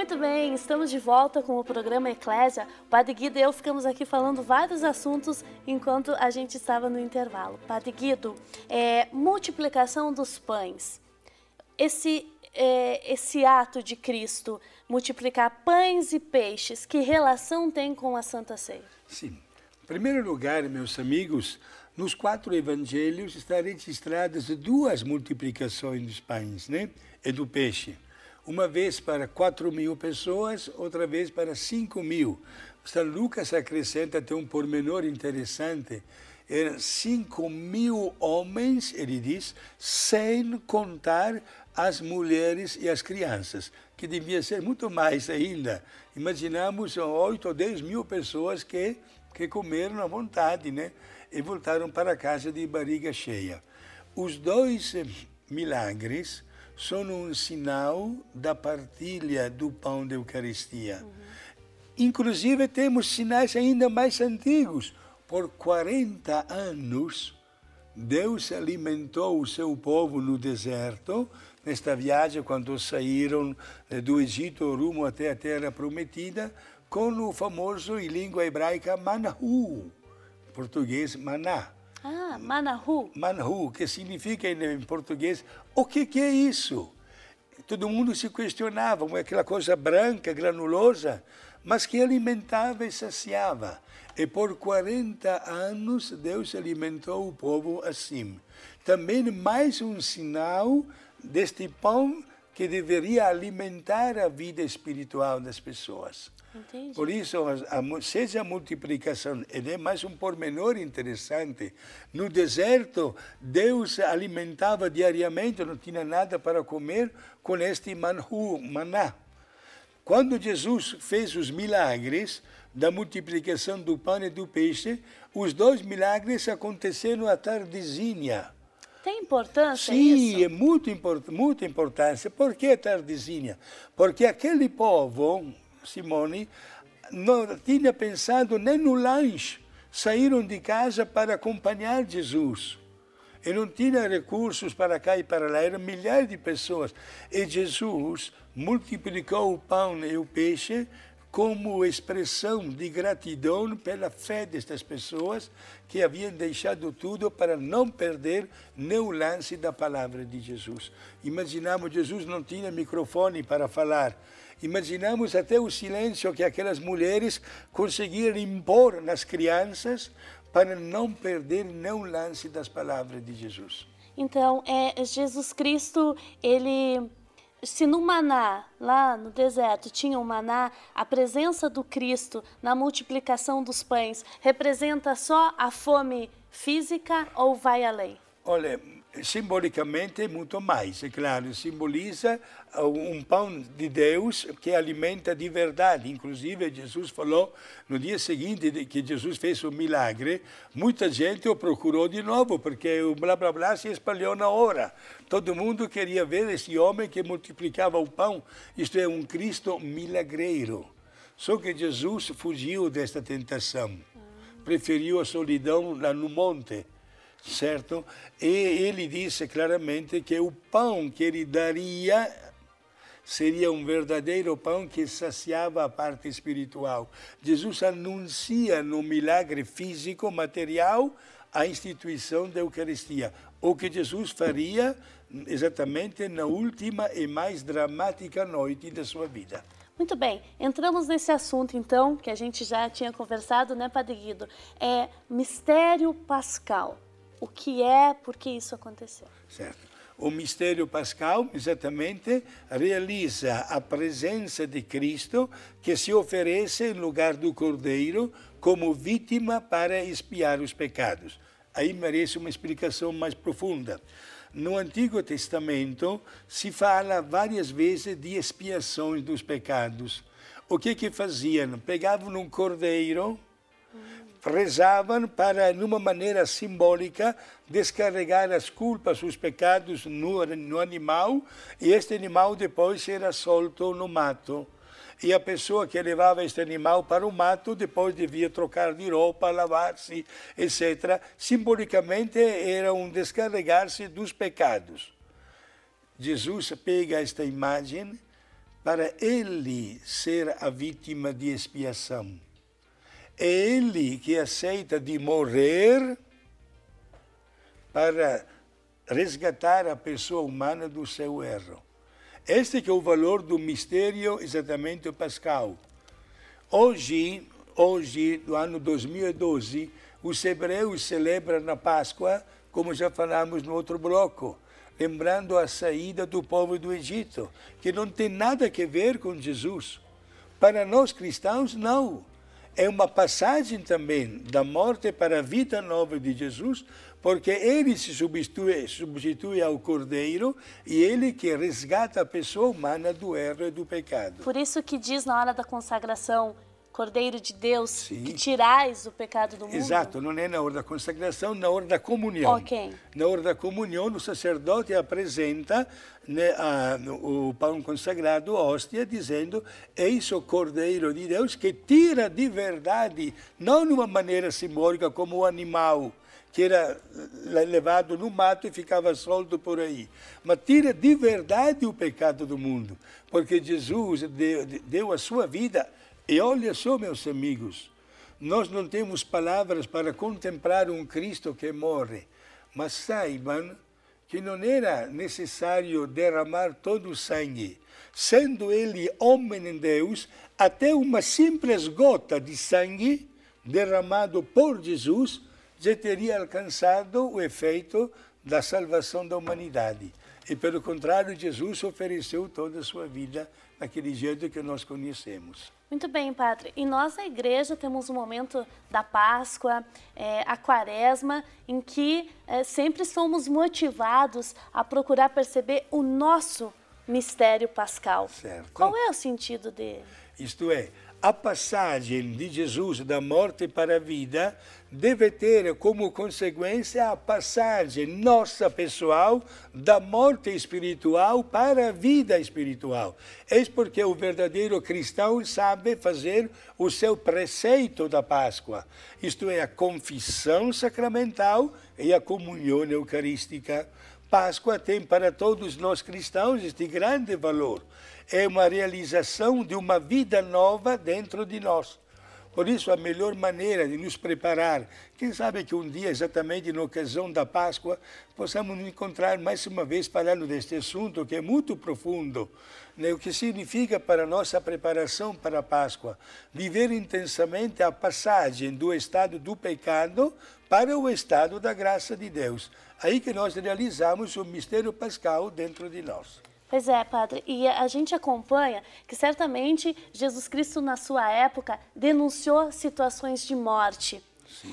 Muito bem, estamos de volta com o programa Eclésia. O Padre Guido e eu ficamos aqui falando vários assuntos enquanto a gente estava no intervalo. Padre Guido, multiplicação dos pães. Esse ato de Cristo, multiplicar pães e peixes, que relação tem com a Santa Ceia? Sim. Em primeiro lugar, meus amigos, nos 4 evangelhos estão registradas 2 multiplicações dos pães, né? E do peixe. Uma vez para 4.000 pessoas, outra vez para 5.000. São Lucas acrescenta até um pormenor interessante. Eram 5.000 homens, ele diz, sem contar as mulheres e as crianças, que devia ser muito mais ainda. Imaginamos 8 ou 10 mil pessoas que comeram à vontade, né? E voltaram para casa de barriga cheia. Os 2 milagres são um sinal da partilha do pão da Eucaristia. Inclusive, temos sinais ainda mais antigos. Por 40 anos, Deus alimentou o seu povo no deserto, nesta viagem, quando saíram do Egito rumo até a Terra Prometida, com o famoso, em língua hebraica, manhu, em português, maná. Ah, manahu. Manhu, que significa em português, o que é isso? Todo mundo se questionava, aquela coisa branca, granulosa, mas que alimentava e saciava. E por 40 anos Deus alimentou o povo assim. Também mais um sinal deste pão que deveria alimentar a vida espiritual das pessoas. Entendi. Por isso, seja a multiplicação, e é mais um pormenor interessante. No deserto, Deus alimentava diariamente, não tinha nada para comer, com este manhu, maná. Quando Jesus fez os milagres da multiplicação do pão e do peixe, os 2 milagres aconteceram à tardezinha. Tem importância isso? Sim, é muita importância. Por que a tardezinha? Porque aquele povo, Simone, não tinha pensado nem no lanche. Saíram de casa para acompanhar Jesus. E não tinha recursos para cá e para lá, eram milhares de pessoas. E Jesus multiplicou o pão e o peixe como expressão de gratidão pela fé destas pessoas que haviam deixado tudo para não perder nem o lance da palavra de Jesus. Imaginamos, Jesus não tinha microfone para falar. Imaginamos até o silêncio que aquelas mulheres conseguiram impor nas crianças para não perder nem o lance das palavras de Jesus. Então, Jesus Cristo, se no maná, lá no deserto, tinha um maná, a presença do Cristo na multiplicação dos pães representa só a fome física ou vai além? Olha, simbolicamente muito mais, é claro, simboliza um pão de Deus que alimenta de verdade. Inclusive, Jesus falou, no dia seguinte que Jesus fez o milagre, muita gente o procurou de novo, porque o blá blá blá se espalhou na hora. Todo mundo queria ver esse homem que multiplicava o pão, isto é, um Cristo milagreiro. Só que Jesus fugiu desta tentação, preferiu a solidão lá no monte. Certo? E ele disse claramente que o pão que ele daria seria um verdadeiro pão que saciava a parte espiritual. Jesus anuncia no milagre físico, material, a instituição da Eucaristia. O que Jesus faria exatamente na última e mais dramática noite da sua vida. Muito bem, entramos nesse assunto então, que a gente já tinha conversado, né, Padre Guido? É mistério pascal. O que é, por que isso aconteceu? Certo. O mistério pascal, exatamente, realiza a presença de Cristo que se oferece em lugar do Cordeiro como vítima para expiar os pecados. Aí merece uma explicação mais profunda. No Antigo Testamento se fala várias vezes de expiações dos pecados. O que faziam? Pegavam um cordeiro, rezavam para, numa maneira simbólica, descarregar as culpas, os pecados no animal, e este animal depois era solto no mato. E a pessoa que levava este animal para o mato depois devia trocar de roupa, lavar-se, etc. Simbolicamente era um descarregar-se dos pecados. Jesus pega esta imagem, para ele ser a vítima de expiação. É ele que aceita de morrer para resgatar a pessoa humana do seu erro. Este que é o valor do mistério exatamente pascal. Hoje, no ano 2012, os hebreus celebram a Páscoa, como já falamos no outro bloco, lembrando a saída do povo do Egito, que não tem nada a ver com Jesus. Para nós cristãos, não. É uma passagem também da morte para a vida nova de Jesus, porque ele se substitui ao Cordeiro e ele que resgata a pessoa humana do erro e do pecado. Por isso que diz na hora da consagração, Cordeiro de Deus, Sim. que tirais o pecado do mundo. Exato, não é na hora da consagração, na hora da comunhão. Ok. Na hora da comunhão, o sacerdote apresenta, né, o pão consagrado, a hóstia, dizendo: eis o Cordeiro de Deus que tira de verdade, não de uma maneira simbólica como o animal, que era levado no mato e ficava solto por aí, mas tira de verdade o pecado do mundo, porque Jesus deu a sua vida. E olha só, meus amigos, nós não temos palavras para contemplar um Cristo que morre, mas saibam que não era necessário derramar todo o sangue. Sendo ele homem em Deus, até uma simples gota de sangue derramado por Jesus já teria alcançado o efeito da salvação da humanidade. E, pelo contrário, Jesus ofereceu toda a sua vida naquele jeito que nós conhecemos. Muito bem, Padre. E nós, na igreja, temos o momento da Páscoa, a Quaresma, em que sempre somos motivados a procurar perceber o nosso mistério pascal. Certo. Qual é o sentido dele? Isto é, a passagem de Jesus da morte para a vida deve ter como consequência a passagem nossa pessoal da morte espiritual para a vida espiritual. Eis porque o verdadeiro cristão sabe fazer o seu preceito da Páscoa, isto é, a confissão sacramental e a comunhão eucarística. Páscoa tem para todos nós cristãos este grande valor. É uma realização de uma vida nova dentro de nós. Por isso, a melhor maneira de nos preparar, quem sabe que um dia, exatamente na ocasião da Páscoa, possamos nos encontrar mais uma vez falando deste assunto que é muito profundo, né? O que significa para a nossa preparação para a Páscoa? Viver intensamente a passagem do estado do pecado para o estado da graça de Deus. Aí que nós realizamos o mistério pascal dentro de nós. Pois é, Padre, e a gente acompanha que certamente Jesus Cristo, na sua época, denunciou situações de morte.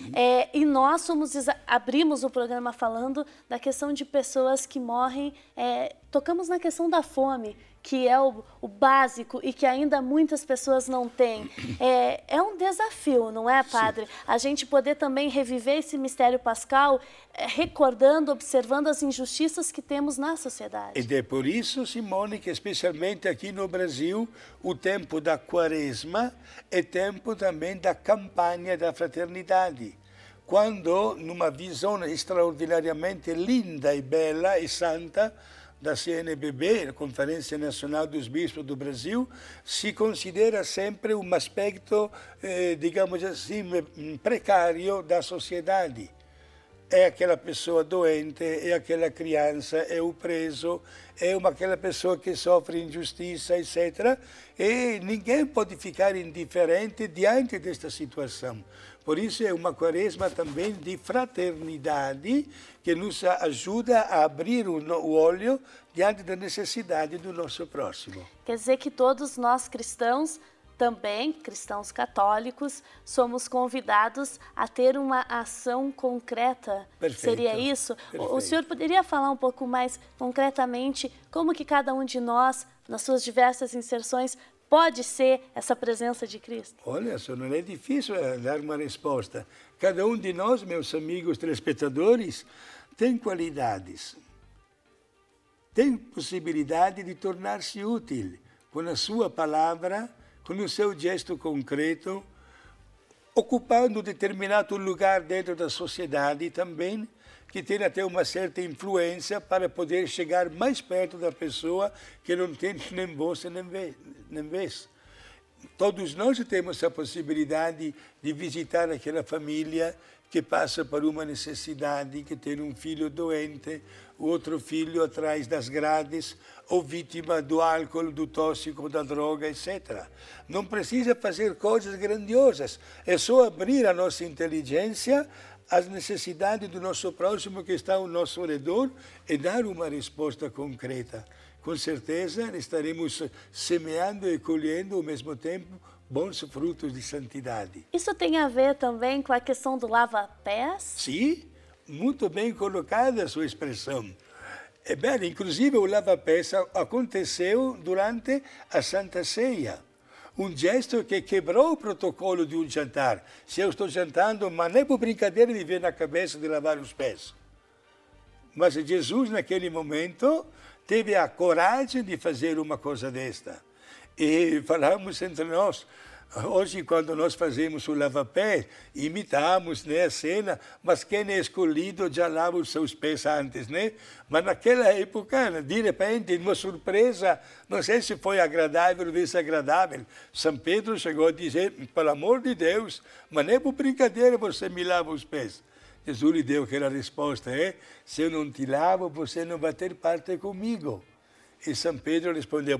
E nós abrimos o programa falando da questão de pessoas que morrem, tocamos na questão da fome, que é o básico e que ainda muitas pessoas não têm. É um desafio, não é, Padre? Sim. A gente poder também reviver esse mistério pascal, recordando, observando as injustiças que temos na sociedade. E é por isso, Simone, que especialmente aqui no Brasil, o tempo da Quaresma é tempo também da campanha da fraternidade. Quando, numa visão extraordinariamente linda e bela e santa, da CNBB, a Conferência Nacional dos Bispos do Brasil, se considera sempre um aspecto, digamos assim, precário da sociedade. É aquela pessoa doente, é aquela criança, é o preso, é aquela pessoa que sofre injustiça, etc. E ninguém pode ficar indiferente diante desta situação. Por isso é uma quaresma também de fraternidade que nos ajuda a abrir o olho diante da necessidade do nosso próximo. Quer dizer que todos nós cristãos, também cristãos católicos, somos convidados a ter uma ação concreta. Perfeito. Seria isso? Perfeito. O senhor poderia falar um pouco mais concretamente como que cada um de nós, nas suas diversas inserções, pode ser essa presença de Cristo? Olha só, não é difícil dar uma resposta. Cada um de nós, meus amigos telespectadores, tem qualidades, tem possibilidade de tornar-se útil com a sua palavra, com o seu gesto concreto, ocupando determinado lugar dentro da sociedade também, que tem até uma certa influência para poder chegar mais perto da pessoa que não tem nem voz nem vez. Todos nós temos a possibilidade de visitar aquela família que passa por uma necessidade, que tem um filho doente, outro filho atrás das grades, ou vítima do álcool, do tóxico, da droga, etc. Não precisa fazer coisas grandiosas, é só abrir a nossa inteligência às necessidades do nosso próximo que está ao nosso redor e dar uma resposta concreta. Com certeza estaremos semeando e colhendo ao mesmo tempo bons frutos de santidade. Isso tem a ver também com a questão do lava-pés? Sim, muito bem colocada a sua expressão. É bem, inclusive o lava-pés aconteceu durante a Santa Ceia. Um gesto que quebrou o protocolo de um jantar. Se eu estou jantando, mas nem por brincadeira me vem na cabeça de lavar os pés. Mas Jesus, naquele momento, teve a coragem de fazer uma coisa desta. E falamos entre nós, hoje quando nós fazemos o lava-pés, imitamos, né, a cena, mas quem é escolhido já lava os seus pés antes, né? Mas naquela época, de repente, uma surpresa, não sei se foi agradável ou desagradável, São Pedro chegou a dizer, pelo amor de Deus, mas nem por brincadeira você me lava os pés. Jesus lhe deu aquela resposta, se eu não te lavo, você não vai ter parte comigo. E São Pedro respondeu,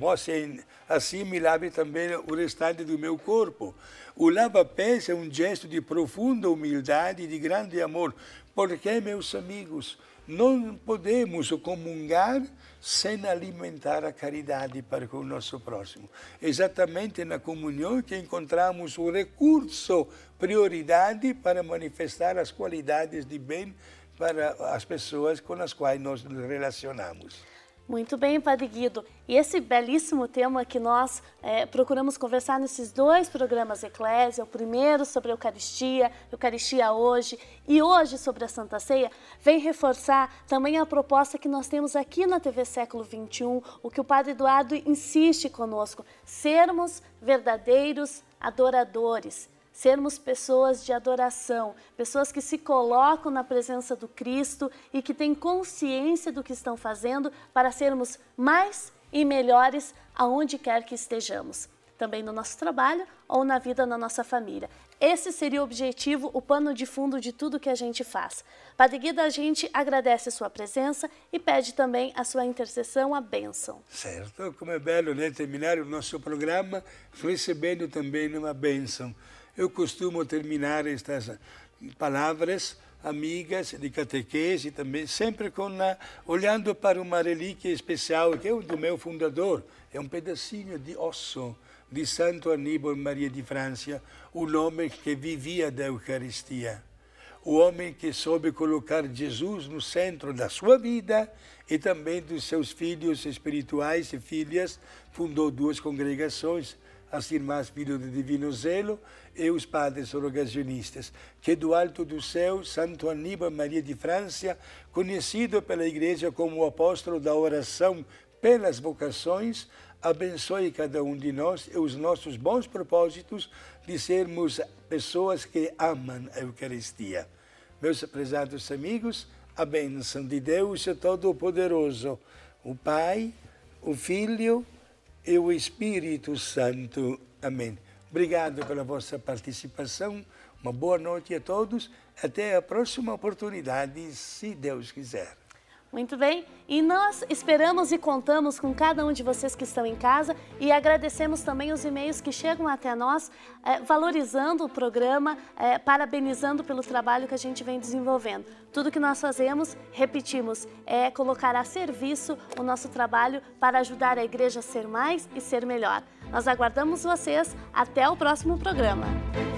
assim me lave também o restante do meu corpo. O lava-pés é um gesto de profunda humildade e de grande amor, porque, meus amigos, não podemos comungar sem alimentar a caridade para com o nosso próximo. Exatamente na comunhão que encontramos o recurso, prioridade para manifestar as qualidades de bem para as pessoas com as quais nós nos relacionamos. Muito bem, Padre Guido. E esse belíssimo tema que nós procuramos conversar nesses dois programas Eclésia, o primeiro sobre a Eucaristia hoje, e hoje sobre a Santa Ceia, vem reforçar também a proposta que nós temos aqui na TV Século XXI, o que o Padre Eduardo insiste conosco, sermos verdadeiros adoradores. Sermos pessoas de adoração, pessoas que se colocam na presença do Cristo e que têm consciência do que estão fazendo para sermos mais e melhores aonde quer que estejamos, também no nosso trabalho ou na vida da nossa família. Esse seria o objetivo, o pano de fundo de tudo que a gente faz. Padre Guido, a gente agradece a sua presença e pede também a sua intercessão, a bênção. Certo, como é belo, né, terminar o nosso programa recebendo também uma bênção. Eu costumo terminar estas palavras amigas de catequese também, sempre olhando para uma relíquia especial, que é o do meu fundador, é um pedacinho de osso de Santo Aníbal Maria de França, o homem que vivia da Eucaristia, o homem que soube colocar Jesus no centro da sua vida e também dos seus filhos espirituais e filhas, fundou duas congregações, as Irmãs Filhos do Divino Zelo e os Padres Rogacionistas, que do alto do céu, Santo Aníbal Maria de França, conhecido pela Igreja como o apóstolo da oração pelas vocações, abençoe cada um de nós e os nossos bons propósitos de sermos pessoas que amam a Eucaristia. Meus prezados amigos, a bênção de Deus Todo-Poderoso, o Pai, o Filho e o Espírito Santo. Amém. Obrigado pela vossa participação. Uma boa noite a todos. Até a próxima oportunidade, se Deus quiser. Muito bem, e nós esperamos e contamos com cada um de vocês que estão em casa e agradecemos também os e-mails que chegam até nós, valorizando o programa, parabenizando pelo trabalho que a gente vem desenvolvendo. Tudo que nós fazemos, repetimos, é colocar a serviço o nosso trabalho para ajudar a igreja a ser mais e ser melhor. Nós aguardamos vocês até o próximo programa.